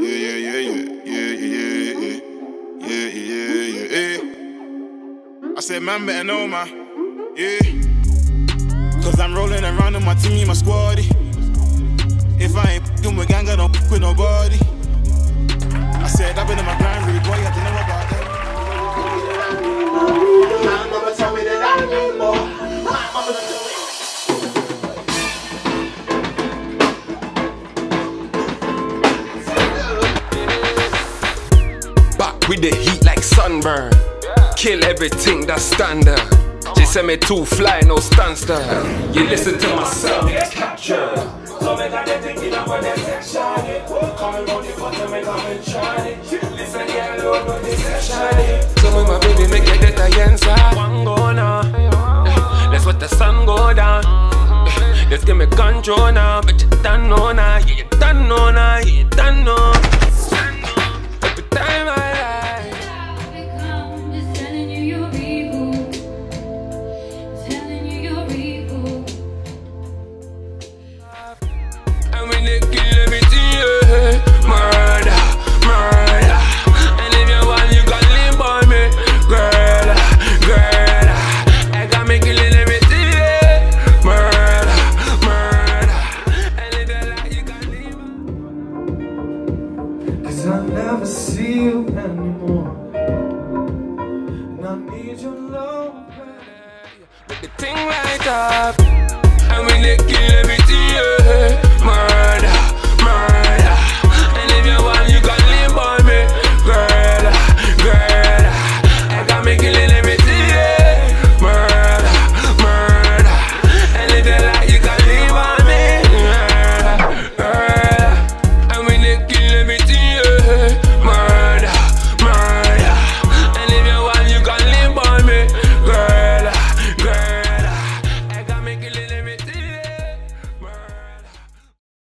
I said, man, better know, man. Yeah. Cause I'm rolling around in my team, my squaddy. If I ain't f***ing with gang, I don't f*** with nobody. I said, I've been in my grind, really, boy, you have to know about that. My mama told me that I need more. My mama told me. Back with the heat like sunburn. Kill everything that's standard. She said me too fly, no standstill. You listen to my sound, it's capture. So make a thing in our section. Come and roll the bottom and come and try it. Listen, yeah, Lord, but this section. So when my baby make it that I one go now. Let's let the sun go down. Just give me control now. But you don't know now. Yeah, you don't know now. Yeah, you don't know. Every time I I'll never see you anymore, and I need your love. Make the thing right up, and when they kill everything, yeah. Murder, murder. And if you want, you can live on me, girl, girl. I got me killing everything, yeah. Murder, murder. And if you like, you can live on me, girl, girl. And when they kill everything, yeah.